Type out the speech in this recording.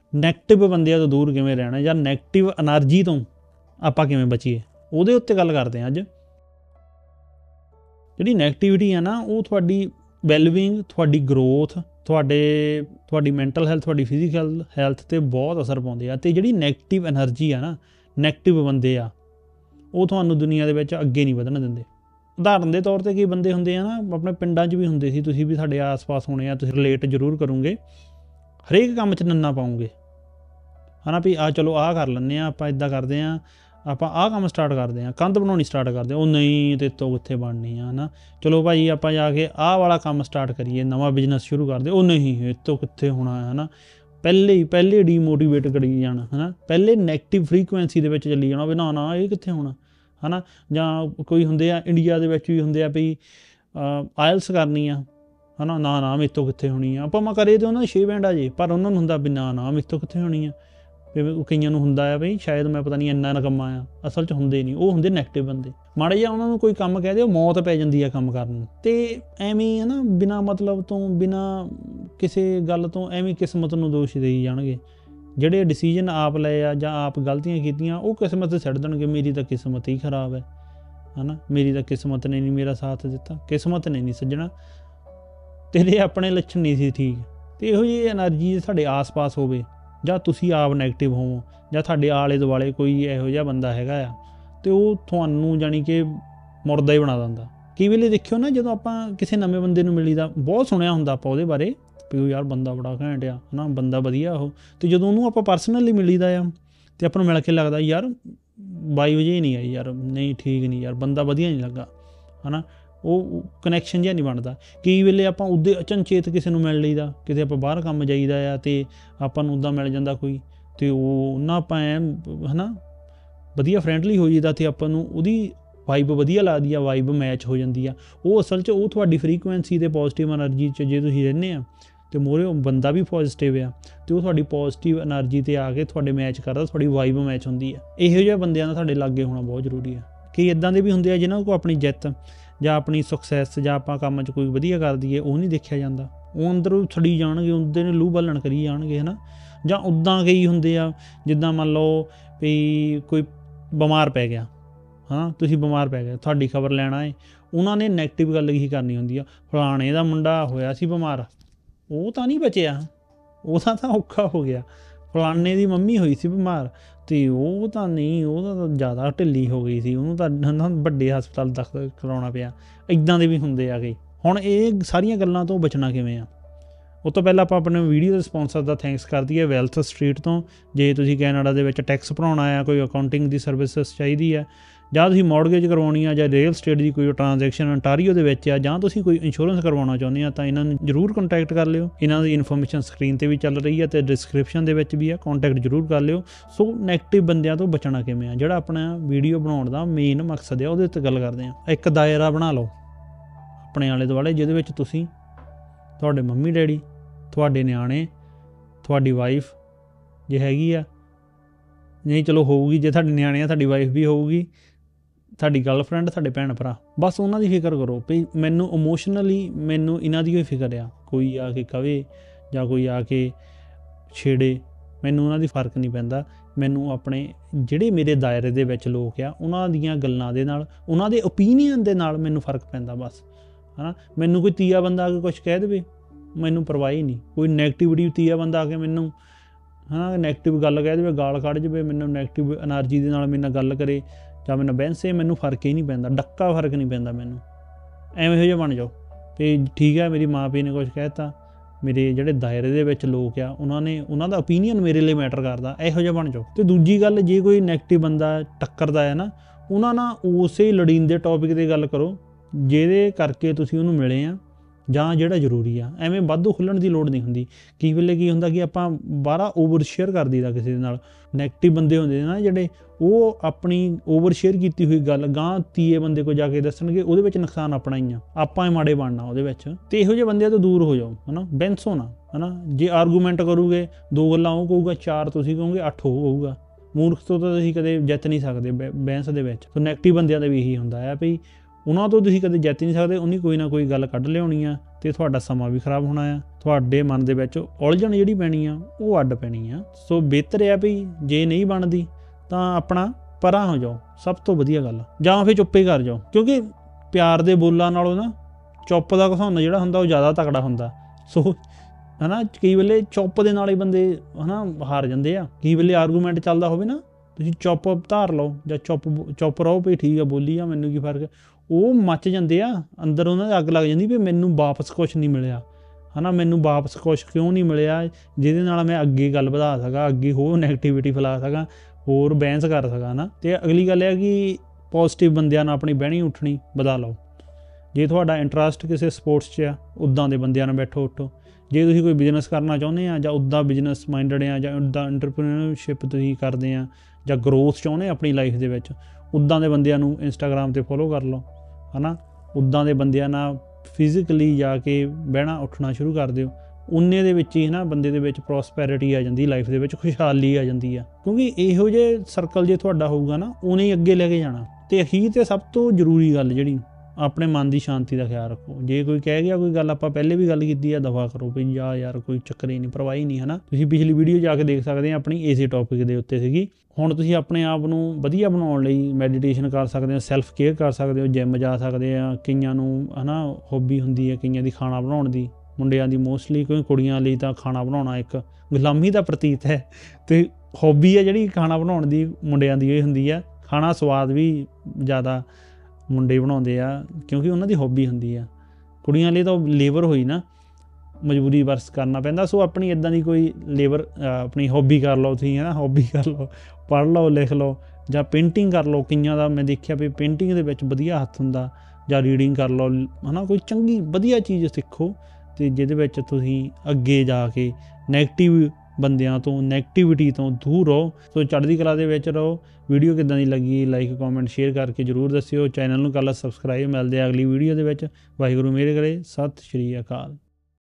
Negative ਬੰਦਿਆਂ ਤੋਂ ਦੂਰ ਕਿਵੇਂ ਰਹਿਣਾ ਜਾਂ ਨੈਗੇਟਿਵ એનર્ਜੀ ਤੋਂ ਆਪਾਂ ਕਿਵੇਂ ਬਚੀਏ, ਉਹਦੇ ਉੱਤੇ ਗੱਲ ਕਰਦੇ ਹਾਂ ਅੱਜ। ਜਿਹੜੀ ਨੈਗੇਟਿਵਿਟੀ ਆ ਨਾ, ਉਹ ਤੁਹਾਡੀ ਵੈਲਬੀਇੰਗ, ਤੁਹਾਡੀ ਗਰੋਥ, ਤੁਹਾਡੀ ਮੈਂਟਲ ਹੈਲਥ, ਤੁਹਾਡੀ ਫਿਜ਼ੀਕਲ ਹੈਲਥ 'ਤੇ ਬਹੁਤ ਅਸਰ ਪਾਉਂਦੇ ਆ। ਅਤੇ ਜਿਹੜੀ ਨੈਗੇਟਿਵ એનર્ਜੀ ਆ ਨਾ, ਨੈਗੇਟਿਵ ਬੰਦੇ ਆ, ਉਹ ਤੁਹਾਨੂੰ ਦੁਨੀਆ ਦੇ ਵਿੱਚ ਅੱਗੇ ਨਹੀਂ ਵਧਣ ਦਿੰਦੇ। ਉਦਾਹਰਨ ਦੇ ਤੌਰ 'ਤੇ ਕਈ ਬੰਦੇ ਹੁੰਦੇ ਆ ਨਾ, ਆਪਣੇ ਪਿੰਡਾਂ 'ਚ ਵੀ ਹੁੰਦੇ ਸੀ, ਤੁਸੀਂ ਵੀ ਸਾਡੇ ਆਸ ਪਾਸ ਹੋਣੇ ਆ, ਤੁਸੀਂ ਰਿਲੇਟ ਜ਼ਰੂਰ ਕਰੋਗੇ। ਹਰੇਕ ਕੰਮ 'ਚ ਨੰਨਾ ਪਾਉਂਗੇ, ਹੈ ਨਾ, ਵੀ ਚਲੋ ਆਹ ਕਰ ਲੈਂਦੇ ਹਾਂ ਆਪਾਂ, ਇੱਦਾਂ ਕਰਦੇ ਹਾਂ ਆਪਾਂ, ਆਹ ਕੰਮ ਸਟਾਰਟ ਕਰਦੇ ਹਾਂ, ਕੰਧ ਬਣਾਉਣੀ ਸਟਾਰਟ ਕਰਦੇ ਹਾਂ, ਉਹ ਨਹੀਂ ਤੇ ਤੋਂ ਕਿੱਥੇ ਬਣਨੀ ਆ, ਹੈ ਨਾ, ਚਲੋ ਭਾਈ ਆਪਾਂ ਜਾ ਕੇ ਆਹ ਵਾਲਾ ਕੰਮ ਸਟਾਰਟ ਕਰੀਏ, ਨਵਾਂ ਬਿਜ਼ਨਸ ਸ਼ੁਰੂ ਕਰਦੇ, ਉਹ ਨਹੀਂ ਇਹ ਤੋਂ ਕਿੱਥੇ ਹੋਣਾ, ਹੈ ਨਾ। ਪਹਿਲੇ ਡੀਮੋਟੀਵੇਟ ਕਰੀ ਜਾਣਾ, ਹੈ ਨਾ, ਪਹਿਲੇ ਨੈਗੇਟਿਵ ਫਰੀਕੁਐਂਸੀ ਦੇ ਵਿੱਚ ਚੱਲੀ ਜਾਣਾ ਵੀ ਨਾ ਇਹ ਕਿੱਥੇ ਹੋਣਾ, ਹੈ ਨਾ। ਜਾਂ ਕੋਈ ਹੁੰਦੇ ਆ ਇੰਡੀਆ ਦੇ ਵਿੱਚ ਵੀ ਹੁੰਦੇ ਆ ਵੀ ਆਇਲਸ ਕਰਨੀ ਆ, ਹੈ ਨਾ ਮੇਰੇ ਤੋਂ ਕਿੱਥੇ ਹੋਣੀ ਆ, ਆਪਾਂ ਕਰੇ ਤਾਂ ਉਹਨਾਂ 6 ਬੈਂਡ ਆ ਜੇ, ਪਰ ਉਹਨਾਂ ਨੂੰ ਹੁੰਦਾ ਵੀ ਨਾ ਮੇਰੇ ਤੋਂ ਕਿੱਥੇ ਹੋਣੀ ਆ। ਕਈਆਂ ਨੂੰ ਹੁੰਦਾ ਆ ਬਈ ਸ਼ਾਇਦ ਮੈਂ ਪਤਾ ਨਹੀਂ ਇੰਨਾ ਨਕੰਮਾ ਆ, ਅਸਲ 'ਚ ਹੁੰਦੇ ਨਹੀਂ, ਉਹ ਹੁੰਦੇ ਨੈਗੇਟਿਵ ਬੰਦੇ। ਮਾੜਾ ਜਿਹਾ ਉਹਨਾਂ ਨੂੰ ਕੋਈ ਕੰਮ ਕਹਿ ਦਿਓ, ਮੌਤ ਪੈ ਜਾਂਦੀ ਆ ਕੰਮ ਕਰਨ ਨੂੰ। ਅਤੇ ਐਵੇਂ ਹੈ ਨਾ, ਬਿਨਾਂ ਮਤਲਬ ਤੋਂ, ਬਿਨਾਂ ਕਿਸੇ ਗੱਲ ਤੋਂ ਐਵੇਂ ਕਿਸਮਤ ਨੂੰ ਦੋਸ਼ ਦੇਈ ਜਾਣਗੇ। ਜਿਹੜੇ ਡਿਸੀਜਨ ਆਪ ਲਏ ਆ ਜਾਂ ਆਪ ਗਲਤੀਆਂ ਕੀਤੀਆਂ, ਉਹ ਕਿਸਮਤ 'ਤੇ ਛੱਡ ਦੇਣਗੇ, ਮੇਰੀ ਤਾਂ ਕਿਸਮਤ ਹੀ ਖਰਾਬ ਹੈ ਨਾ, ਮੇਰੀ ਤਾਂ ਕਿਸਮਤ ਨੇ ਨਹੀਂ ਮੇਰਾ ਸਾਥ ਦਿੱਤਾ, ਕਿਸਮਤ ਨੇ ਨਹੀਂ ਸੱਜਣਾ, ਤੇਰੇ ਆਪਣੇ ਲੱਛਣ ਨਹੀਂ ਸੀ ਠੀਕ। ਅਤੇ ਇਹੋ ਜਿਹੀ ਐਨਰਜੀ ਸਾਡੇ ਆਸ ਪਾਸ ਹੋਵੇ, ਜਾਂ ਤੁਸੀਂ ਆਪ ਨੈਗੇਟਿਵ ਹੋਵੋ, ਜਾਂ ਤੁਹਾਡੇ ਆਲੇ ਦੁਆਲੇ ਕੋਈ ਇਹੋ ਜਿਹਾ ਬੰਦਾ ਹੈਗਾ ਆ, ਅਤੇ ਉਹ ਤੁਹਾਨੂੰ ਜਾਣੀ ਕਿ ਮੁਰਦਾ ਹੀ ਬਣਾ ਦਿੰਦਾ। ਕਈ ਵੇਲੇ ਦੇਖਿਓ ਨਾ, ਜਦੋਂ ਆਪਾਂ ਕਿਸੇ ਨਵੇਂ ਬੰਦੇ ਨੂੰ ਮਿਲੀ ਦਾ, ਬਹੁਤ ਸੁਣਿਆ ਹੁੰਦਾ ਆਪਾਂ ਉਹਦੇ ਬਾਰੇ ਵੀ ਉਹ ਯਾਰ ਬੰਦਾ ਬੜਾ ਘੈਂਟ ਆ, ਹੈ ਨਾ, ਬੰਦਾ ਵਧੀਆ ਉਹ। ਅਤੇ ਜਦੋਂ ਉਹਨੂੰ ਆਪਾਂ ਪਰਸਨਲੀ ਮਿਲੀਦਾ ਆ, ਅਤੇ ਆਪਾਂ ਨੂੰ ਮਿਲ ਕੇ ਲੱਗਦਾ ਯਾਰ ਵਾਈਬ ਜਿਹੀ ਨਹੀਂ ਆਈ, ਯਾਰ ਨਹੀਂ ਠੀਕ ਨਹੀਂ, ਯਾਰ ਬੰਦਾ ਵਧੀਆ ਨਹੀਂ ਲੱਗਾ, ਹੈ ਨਾ, ਉਹ ਕਨੈਕਸ਼ਨ ਜਿਹਾ ਨਹੀਂ ਬਣਦਾ। ਕਈ ਵੇਲੇ ਆਪਾਂ ਉੱਦੇ ਅਚਨਚੇਤ ਕਿਸੇ ਨੂੰ ਮਿਲ ਲਈਦਾ, ਕਿਤੇ ਆਪਾਂ ਬਾਹਰ ਕੰਮ ਜਾਈਦਾ ਆ, ਅਤੇ ਆਪਾਂ ਨੂੰ ਉੱਦਾਂ ਮਿਲ ਜਾਂਦਾ ਕੋਈ, ਅਤੇ ਉਹ ਨਾ ਆਪਾਂ ਹੈ ਨਾ ਵਧੀਆ ਫਰੈਂਡਲੀ ਹੋ ਜਾਈਦਾ, ਅਤੇ ਆਪਾਂ ਨੂੰ ਉਹਦੀ ਵਾਈਬ ਵਧੀਆ ਲੱਗਦੀ ਆ, ਵਾਈਬ ਮੈਚ ਹੋ ਜਾਂਦੀ ਆ। ਉਹ ਅਸਲ 'ਚ ਉਹ ਤੁਹਾਡੀ ਫਰੀਕੁਐਂਸੀ ਅਤੇ ਪੋਜ਼ੀਟਿਵ ਐਨਰਜੀ 'ਚ ਜੇ ਤੁਸੀਂ ਰਹਿੰਦੇ ਆ, ਅਤੇ ਮੋਰੇ ਉਹ ਬੰਦਾ ਵੀ ਪੋਜ਼ੀਟਿਵ ਆ, ਅਤੇ ਉਹ ਤੁਹਾਡੀ ਪੋਜ਼ੀਟਿਵ ਐਨਰਜੀ 'ਤੇ ਆ ਕੇ ਤੁਹਾਡੇ ਮੈਚ ਕਰਦਾ, ਤੁਹਾਡੀ ਵਾਈਬ ਮੈਚ ਹੁੰਦੀ ਆ। ਇਹੋ ਜਿਹੇ ਬੰਦਿਆਂ ਦਾ ਤੁਹਾਡੇ ਲਾਗੇ ਹੋਣਾ ਬਹੁਤ ਜ਼ਰੂਰੀ ਆ। ਕਈ ਇੱਦਾਂ ਦੇ ਵੀ ਹੁੰਦੇ ਆ ਜਿਹਨਾਂ ਕੋਲ ਆਪਣੀ ਜਿੱਤ ਜਾਂ ਆਪਣੀ ਸਕਸੈਸ ਜਾਂ ਆਪਾਂ ਕੰਮ 'ਚ ਕੋਈ ਵਧੀਆ ਕਰ ਦਈਏ, ਉਹ ਨਹੀਂ ਦੇਖਿਆ ਜਾਂਦਾ, ਉਹ ਅੰਦਰੋਂ ਛੜੀ ਜਾਣਗੇ, ਉਹਦੇ ਨੂੰ ਲੂਹ ਬਾਲਣ ਕਰੀ ਜਾਣਗੇ, ਹੈ ਨਾ। ਜਾਂ ਉੱਦਾਂ ਕਈ ਹੁੰਦੇ ਆ, ਜਿੱਦਾਂ ਮੰਨ ਲਓ ਵੀ ਕੋਈ ਬਿਮਾਰ ਪੈ ਗਿਆ, ਹਾਂ ਤੁਸੀਂ ਬਿਮਾਰ ਪੈ ਗਏ, ਤੁਹਾਡੀ ਖਬਰ ਲੈਣਾ ਹੈ, ਉਹਨਾਂ ਨੇ ਨੈਗੇਟਿਵ ਗੱਲ ਹੀ ਕਰਨੀ ਹੁੰਦੀ ਆ, ਫਲਾਣੇ ਦਾ ਮੁੰਡਾ ਹੋਇਆ ਸੀ ਬਿਮਾਰ, ਉਹ ਤਾਂ ਨਹੀਂ ਬਚਿਆ, ਉਹਦਾ ਤਾਂ ਔਖਾ ਹੋ ਗਿਆ, ਫਲਾਣੇ ਦੀ ਮੰਮੀ ਹੋਈ ਸੀ ਬਿਮਾਰ, ਅਤੇ ਉਹ ਤਾਂ ਨਹੀਂ, ਉਹਦਾ ਤਾਂ ਜ਼ਿਆਦਾ ਢਿੱਲੀ ਹੋ ਗਈ ਸੀ, ਉਹਨੂੰ ਤਾਂ ਵੱਡੇ ਹਸਪਤਾਲ ਦਾਖਲ ਕਰਾਉਣਾ ਪਿਆ। ਇੱਦਾਂ ਦੇ ਵੀ ਹੁੰਦੇ ਆ ਗਏ। ਹੁਣ ਇਹ ਸਾਰੀਆਂ ਗੱਲਾਂ ਤੋਂ ਬਚਣਾ ਕਿਵੇਂ ਆ? ਉਹ ਤੋਂ ਪਹਿਲਾਂ ਆਪਾਂ ਆਪਣੇ ਵੀਡੀਓ ਦੇ ਸਪੋਂਸਰ ਦਾ ਥੈਂਕਸ ਕਰ ਦਈਏ, ਵੈਲਥ ਸਟਰੀਟ ਤੋਂ। ਜੇ ਤੁਸੀਂ ਕੈਨੇਡਾ ਦੇ ਵਿੱਚ ਟੈਕਸ ਭਰਾਉਣਾ ਆ, ਕੋਈ ਅਕਾਊਂਟਿੰਗ ਦੀ ਸਰਵਿਸਿਸ ਚਾਹੀਦੀ ਹੈ, ਜਾਂ ਤੁਸੀਂ ਮੌਰਗੇਜ ਕਰਵਾਉਣੀ ਆ, ਜਾਂ ਰੀਅਲ ਸਟੇਟ ਦੀ ਕੋਈ ਟ੍ਰਾਂਜੈਕਸ਼ਨ ਅੰਟਾਰੀਓ ਦੇ ਵਿੱਚ ਆ, ਜਾਂ ਤੁਸੀਂ ਕੋਈ ਇੰਸ਼ੋਰੈਂਸ ਕਰਵਾਉਣਾ ਚਾਹੁੰਦੇ ਆ, ਤਾਂ ਇਹਨਾਂ ਨੂੰ ਜ਼ਰੂਰ ਕੰਟੈਕਟ ਕਰ ਲਿਓ। ਇਹਨਾਂ ਦੀ ਇਨਫੋਰਮੇਸ਼ਨ ਸਕਰੀਨ 'ਤੇ ਵੀ ਚੱਲ ਰਹੀ ਹੈ ਅਤੇ ਡਿਸਕ੍ਰਿਪਸ਼ਨ ਦੇ ਵਿੱਚ ਵੀ ਆ, ਕੰਟੈਕਟ ਜ਼ਰੂਰ ਕਰ ਲਿਓ। ਸੋ ਨੈਗੇਟਿਵ ਬੰਦਿਆਂ ਤੋਂ ਬਚਣਾ ਕਿਵੇਂ ਆ, ਜਿਹੜਾ ਆਪਣਾ ਵੀਡੀਓ ਬਣਾਉਣ ਦਾ ਮੇਨ ਮਕਸਦ ਆ, ਉਹਦੇ ਉੱਤੇ ਗੱਲ ਕਰਦੇ ਹਾਂ। ਇੱਕ ਦਾਇਰਾ ਬਣਾ ਲਓ ਆਪਣੇ ਆਲੇ ਦੁਆਲੇ, ਜਿਹਦੇ ਵਿੱਚ ਤੁਸੀਂ, ਤੁਹਾਡੇ ਮੰਮੀ ਡੈਡੀ, ਤੁਹਾਡੇ ਨਿਆਣੇ, ਤੁਹਾਡੀ ਵਾਈਫ ਜੇ ਹੈਗੀ ਆ, ਨਹੀਂ ਚਲੋ ਹੋਊਗੀ, ਜੇ ਤੁਹਾਡੇ ਨਿਆਣੇ ਆ ਤੁਹਾਡੀ ਵਾਈਫ ਵੀ ਹੋਊਗੀ, ਤੁਹਾਡੀ ਗਰਲਫਰੈਂਡ, ਤੁਹਾਡੇ ਭੈਣ ਭਰਾ, ਬਸ ਉਹਨਾਂ ਦੀ ਫਿਕਰ ਕਰੋ ਵੀ ਮੈਨੂੰ ਇਮੋਸ਼ਨਲੀ ਮੈਨੂੰ ਇਹਨਾਂ ਦੀ ਹੀ ਫਿਕਰ ਆ। ਕੋਈ ਆ ਕੇ ਕਵੇ ਜਾਂ ਕੋਈ ਆ ਕੇ ਛੇੜੇ, ਮੈਨੂੰ ਉਹਨਾਂ ਦੀ ਫਰਕ ਨਹੀਂ ਪੈਂਦਾ। ਮੈਨੂੰ ਆਪਣੇ ਜਿਹੜੇ ਮੇਰੇ ਦਾਇਰੇ ਦੇ ਵਿੱਚ ਲੋਕ ਆ, ਉਹਨਾਂ ਦੀਆਂ ਗੱਲਾਂ ਦੇ ਨਾਲ, ਉਹਨਾਂ ਦੇ ਓਪੀਨੀਅਨ ਦੇ ਨਾਲ ਮੈਨੂੰ ਫਰਕ ਪੈਂਦਾ ਬਸ, ਹੈ ਨਾ। ਮੈਨੂੰ ਕੋਈ ਤੀਆ ਬੰਦਾ ਆ ਕੇ ਕੁਛ ਕਹਿ ਦੇਵੇ, ਮੈਨੂੰ ਪਰਵਾਹ ਹੀ ਨਹੀਂ। ਕੋਈ ਨੈਗੇਟਿਵਿਟੀ ਤੀਆ ਬੰਦਾ ਆ ਕੇ ਮੈਨੂੰ, ਹੈ ਨਾ, ਨੈਗੇਟਿਵ ਗੱਲ ਕਹਿ ਦੇਵੇ, ਗਾਲ ਕੱਢ ਜਾਵੇ, ਮੈਨੂੰ ਨੈਗੇਟਿਵ ਐਨਰਜੀ ਦੇ ਨਾਲ ਮੇਰੇ ਨਾਲ ਗੱਲ ਕਰੇ ਜਾਂ ਮੈਨੂੰ ਬਹਿਸੇ, ਮੈਨੂੰ ਫਰਕ ਹੀ ਨਹੀਂ ਪੈਂਦਾ, ਡੱਕਾ ਫਰਕ ਨਹੀਂ ਪੈਂਦਾ ਮੈਨੂੰ। ਐਵੇਂ ਜਿਹੇ ਬਣ ਜਾਓ ਅਤੇ ਠੀਕ ਹੈ, ਮੇਰੀ ਮਾਂ ਪਿਓ ਨੇ ਕੁਛ ਕਹਿ ਦਿੱਤਾ, ਮੇਰੇ ਜਿਹੜੇ ਦਾਇਰੇ ਦੇ ਵਿੱਚ ਲੋਕ ਆ, ਉਹਨਾਂ ਦਾ ਓਪੀਨੀਅਨ ਮੇਰੇ ਲਈ ਮੈਟਰ ਕਰਦਾ, ਇਹੋ ਜਿਹਾ ਬਣ ਜਾਓ। ਅਤੇ ਦੂਜੀ ਗੱਲ, ਜੇ ਕੋਈ ਨੈਗੇਟਿਵ ਬੰਦਾ ਟੱਕਰਦਾ ਹੈ ਨਾ, ਉਹਨਾਂ ਨਾਲ ਉਸੇ ਲੋੜੀਂਦੇ ਟੌਪਿਕ 'ਤੇ ਗੱਲ ਕਰੋ ਜਿਹਦੇ ਕਰਕੇ ਤੁਸੀਂ ਉਹਨੂੰ ਮਿਲੇ ਆ, ਜਾਂ ਜਿਹੜਾ ਜ਼ਰੂਰੀ ਆ। ਐਵੇਂ ਵਾਧੂ ਖੁੱਲ੍ਹਣ ਦੀ ਲੋੜ ਨਹੀਂ ਹੁੰਦੀ। ਕਈ ਵੇਲੇ ਕੀ ਹੁੰਦਾ ਕਿ ਆਪਾਂ ਬਾਹਲਾ ਓਵਰ ਸ਼ੇਅਰ ਕਰ ਦਈਦਾ ਕਿਸੇ ਦੇ ਨਾਲ। ਨੈਗੇਟਿਵ ਬੰਦੇ ਹੁੰਦੇ ਨੇ ਨਾ ਜਿਹੜੇ, ਉਹ ਆਪਣੀ ਓਵਰ ਸ਼ੇਅਰ ਕੀਤੀ ਹੋਈ ਗੱਲ ਗਾਂਹ ਤੀਏ ਬੰਦੇ ਕੋਲ ਜਾ ਕੇ ਦੱਸਣਗੇ, ਉਹਦੇ ਵਿੱਚ ਨੁਕਸਾਨ ਆਪਣਾ ਹੀ ਆ, ਆਪਾਂ ਹੀ ਮਾੜੇ ਬਣਨਾ ਉਹਦੇ ਵਿੱਚ। ਅਤੇ ਇਹੋ ਜਿਹੇ ਬੰਦਿਆਂ ਤੋਂ ਦੂਰ ਹੋ ਜਾਓ, ਹੈ ਨਾ, ਬਹਿਸੋ ਨਾ, ਹੈ ਨਾ। ਜੇ ਆਰਗੂਮੈਂਟ ਕਰੋਗੇ, 2 ਗੱਲਾਂ ਉਹ ਕਹੂਗਾ, 4 ਤੁਸੀਂ ਕਹੋਗੇ, 8 ਉਹ ਕਹੂਗਾ। ਮੂਰਖ ਤੋਂ ਤਾਂ ਤੁਸੀਂ ਕਦੇ ਜਿੱਤ ਨਹੀਂ ਸਕਦੇ ਬਹਿਸ ਦੇ ਵਿੱਚ। ਸੋ ਨੈਗੇਟਿਵ ਬੰਦਿਆਂ ਦਾ ਵੀ ਇਹੀ ਹੁੰਦਾ ਹੈ ਵੀ ਉਹਨਾਂ ਤੋਂ ਤੁਸੀਂ ਕਦੇ ਜਿੱਤ ਨਹੀਂ ਸਕਦੇ। ਉਹਨੀ ਕੋਈ ਨਾ ਕੋਈ ਗੱਲ ਕੱਢ ਲਿਆਉਣੀ ਆ ਅਤੇ ਤੁਹਾਡਾ ਸਮਾਂ ਵੀ ਖਰਾਬ ਹੋਣਾ ਆ। ਤੁਹਾਡੇ ਮਨ ਦੇ ਵਿੱਚ ਉਲਝਣ ਜਿਹੜੀ ਪੈਣੀ ਆ ਉਹ ਅੱਡ ਪੈਣੀ ਆ। ਸੋ ਬਿਹਤਰ ਆ ਵੀ ਜੇ ਨਹੀਂ ਬਣਦੀ ਤਾਂ ਆਪਣਾ ਪਰਾਂ ਹੋ ਜਾਓ, ਸਭ ਤੋਂ ਵਧੀਆ ਗੱਲ, ਜਾਂ ਫਿਰ ਚੁੱਪੇ ਕਰ ਜਾਓ। ਕਿਉਂਕਿ ਪਿਆਰ ਦੇ ਬੋਲਾਂ ਨਾਲੋਂ ਨਾ ਚੁੱਪ ਦਾ ਘਸਾਉਣਾ ਜਿਹੜਾ ਹੁੰਦਾ ਉਹ ਜ਼ਿਆਦਾ ਤਕੜਾ ਹੁੰਦਾ। ਸੋ ਹੈ ਨਾ, ਕਈ ਵੇਲੇ ਚੁੱਪ ਦੇ ਨਾਲ ਹੀ ਬੰਦੇ ਹੈ ਨਾ ਹਾਰ ਜਾਂਦੇ ਆ। ਕਈ ਵੇਲੇ ਆਰਗੂਮੈਂਟ ਚੱਲਦਾ ਹੋਵੇ ਨਾ, ਤੁਸੀਂ ਚੁੱਪ ਧਾਰ ਲਓ ਜਾਂ ਚੁੱਪ ਰਹੋ ਵੀ ਠੀਕ ਆ, ਬੋਲੀ ਆ, ਮੈਨੂੰ ਕੀ ਫਰਕ। ਉਹ ਮੱਚ ਜਾਂਦੇ ਆ ਅੰਦਰ, ਉਹਨਾਂ ਦੀ ਅੱਗ ਲੱਗ ਜਾਂਦੀ ਵੀ ਮੈਨੂੰ ਵਾਪਸ ਕੁਛ ਨਹੀਂ ਮਿਲਿਆ, ਹੈ ਨਾ, ਮੈਨੂੰ ਵਾਪਸ ਕੁਛ ਕਿਉਂ ਨਹੀਂ ਮਿਲਿਆ ਜਿਹਦੇ ਨਾਲ ਮੈਂ ਅੱਗੇ ਗੱਲ ਵਧਾ ਸਕਾਂ, ਅੱਗੇ ਹੋਰ ਨੈਗੇਟਿਵਿਟੀ ਫੈਲਾ ਸਕਾਂ, ਹੋਰ ਬਹਿਸ ਕਰ ਸਕਾਂ ਨਾ। ਅਤੇ ਅਗਲੀ ਗੱਲ ਇਹ ਕਿ ਪੋਜ਼ੀਟਿਵ ਬੰਦਿਆਂ ਨਾਲ ਆਪਣੀ ਬਹਿਣੀ ਉੱਠਣੀ ਵਧਾ ਲਓ। ਜੇ ਤੁਹਾਡਾ ਇੰਟਰਸਟ ਕਿਸੇ ਸਪੋਰਟਸ 'ਚ ਆ, ਉੱਦਾਂ ਦੇ ਬੰਦਿਆਂ ਨਾਲ ਬੈਠੋ ਉੱਠੋ। ਜੇ ਤੁਸੀਂ ਕੋਈ ਬਿਜ਼ਨਸ ਕਰਨਾ ਚਾਹੁੰਦੇ ਆ ਜਾਂ ਉੱਦਾਂ ਬਿਜ਼ਨਸ ਮਾਈਂਡਡ ਆ ਜਾਂ ਉੱਦਾਂ ਇੰਟਰਪ੍ਰੀਨਰਸ਼ਿਪ ਤੁਸੀਂ ਕਰਦੇ ਆ ਜਾਂ ਗਰੋਥ ਚਾਹੁੰਦੇ ਆਪਣੀ ਲਾਈਫ ਦੇ ਵਿੱਚ, ਉੱਦਾਂ ਦੇ ਬੰਦਿਆਂ ਨੂੰ ਇੰਸਟਾਗ੍ਰਾਮ 'ਤੇ ਫੋਲੋ ਕਰ ਲਓ, ਹੈ ਨਾ। ਉੱਦਾਂ ਦੇ ਬੰਦਿਆਂ ਨਾਲ ਫਿਜ਼ੀਕਲੀ ਜਾ ਕੇ ਬਹਿਣਾ ਉੱਠਣਾ ਸ਼ੁਰੂ ਕਰ ਦਿਓ। ਉਨੇ ਦੇ ਵਿੱਚ ਹੀ ਹੈ ਨਾ ਬੰਦੇ ਦੇ ਵਿੱਚ ਪ੍ਰੋਸਪੈਰਿਟੀ ਆ ਜਾਂਦੀ, ਲਾਈਫ ਦੇ ਵਿੱਚ ਖੁਸ਼ਹਾਲੀ ਆ ਜਾਂਦੀ ਆ। ਕਿਉਂਕਿ ਇਹੋ ਜਿਹੇ ਸਰਕਲ ਜੇ ਤੁਹਾਡਾ ਹੋਊਗਾ ਨਾ, ਉਹਨੇ ਹੀ ਅੱਗੇ ਲੈ ਕੇ ਜਾਣਾ। ਅਤੇ ਅਖੀਰ 'ਤੇ ਸਭ ਤੋਂ ਜ਼ਰੂਰੀ ਗੱਲ ਜਿਹੜੀ, ਆਪਣੇ ਮਨ ਦੀ ਸ਼ਾਂਤੀ ਦਾ ਖਿਆਲ ਰੱਖੋ। ਜੇ ਕੋਈ ਕਹਿ ਗਿਆ ਕੋਈ ਗੱਲ, ਆਪਾਂ ਪਹਿਲੇ ਵੀ ਗੱਲ ਕੀਤੀ ਆ, ਦਫਾ ਕਰੋ ਵੀ ਜਾ ਯਾਰ, ਕੋਈ ਚੱਕਰ ਹੀ ਨਹੀਂ, ਪਰਵਾਹ ਹੀ ਨਹੀਂ, ਹੈ ਨਾ। ਤੁਸੀਂ ਪਿਛਲੀ ਵੀਡੀਓ ਜਾ ਕੇ ਦੇਖ ਸਕਦੇ ਆ, ਆਪਣੀ ਇਸੇ ਟੌਪਿਕ ਦੇ ਉੱਤੇ ਸੀਗੀ। ਹੁਣ ਤੁਸੀਂ ਆਪਣੇ ਆਪ ਨੂੰ ਵਧੀਆ ਬਣਾਉਣ ਲਈ ਮੈਡੀਟੇਸ਼ਨ ਕਰ ਸਕਦੇ ਹੋ, ਸੈਲਫ ਕੇਅਰ ਕਰ ਸਕਦੇ ਹੋ, ਜਿੰਮ ਜਾ ਸਕਦੇ ਆ। ਕਈਆਂ ਨੂੰ ਹੈ ਨਾ ਹੌਬੀ ਹੁੰਦੀ ਹੈ ਕਈਆਂ ਦੀ ਖਾਣਾ ਬਣਾਉਣ ਦੀ, ਮੁੰਡਿਆਂ ਦੀ ਮੋਸਟਲੀ, ਕਿਉਂਕਿ ਕੁੜੀਆਂ ਲਈ ਤਾਂ ਖਾਣਾ ਬਣਾਉਣਾ ਇੱਕ ਗੁਲਾਮੀ ਦਾ ਪ੍ਰਤੀਤ ਹੈ, ਅਤੇ ਹੌਬੀ ਹੈ ਜਿਹੜੀ ਖਾਣਾ ਬਣਾਉਣ ਦੀ ਮੁੰਡਿਆਂ ਦੀ ਇਹ ਹੁੰਦੀ ਆ। ਖਾਣਾ ਸਵਾਦ ਵੀ ਜ਼ਿਆਦਾ ਮੁੰਡੇ ਬਣਾਉਂਦੇ ਆ ਕਿਉਂਕਿ ਉਹਨਾਂ ਦੀ ਹੌਬੀ ਹੁੰਦੀ ਆ। ਕੁੜੀਆਂ ਲਈ ਤਾਂ ਉਹ ਲੇਬਰ ਹੋਈ ਨਾ, ਮਜਬੂਰੀ ਵਰਸ ਕਰਨਾ ਪੈਂਦਾ। ਸੋ ਆਪਣੀ ਇੱਦਾਂ ਦੀ ਕੋਈ ਲੇਬਰ, ਆਪਣੀ ਹੌਬੀ ਕਰ ਲਓ ਤੁਸੀਂ, ਹੈ ਨਾ, ਹੌਬੀ ਕਰ ਲਓ, ਪੜ੍ਹ ਲਓ, ਲਿਖ ਲਓ, ਜਾਂ ਪੇਂਟਿੰਗ ਕਰ ਲਓ। ਕਈਆਂ ਦਾ ਮੈਂ ਦੇਖਿਆ ਵੀ ਪੇਂਟਿੰਗ ਦੇ ਵਿੱਚ ਵਧੀਆ ਹੱਥ ਹੁੰਦਾ, ਜਾਂ ਰੀਡਿੰਗ ਕਰ ਲਓ, ਹੈ ਨਾ। ਕੋਈ ਚੰਗੀ ਵਧੀਆ ਚੀਜ਼ ਸਿੱਖੋ ਅਤੇ ਜਿਹਦੇ ਵਿੱਚ ਤੁਸੀਂ ਅੱਗੇ ਜਾ ਕੇ ਨੈਗੇਟਿਵ ਬੰਦਿਆਂ ਤੋਂ, ਨੈਗੇਟਿਵਿਟੀ ਤੋਂ ਦੂਰ ਰਹੋ। ਸੋ ਚੜ੍ਹਦੀ ਕਲਾ ਦੇ ਵਿੱਚ ਰਹੋ। ਵੀਡੀਓ ਕਿੱਦਾਂ ਦੀ ਲੱਗੀ, ਲਾਈਕ, ਕਮੈਂਟ, ਸ਼ੇਅਰ ਕਰਕੇ ਜ਼ਰੂਰ ਦੱਸਿਓ। ਚੈਨਲ ਨੂੰ ਕਰ ਲਓ ਸਬਸਕ੍ਰਾਈਬ। ਮਿਲਦੇ ਆ ਅਗਲੀ ਵੀਡੀਓ ਦੇ ਵਿੱਚ। ਵਾਹਿਗੁਰੂ ਮਿਹਰ ਕਰੇ। ਸਤਿ ਸ਼੍ਰੀ ਅਕਾਲ।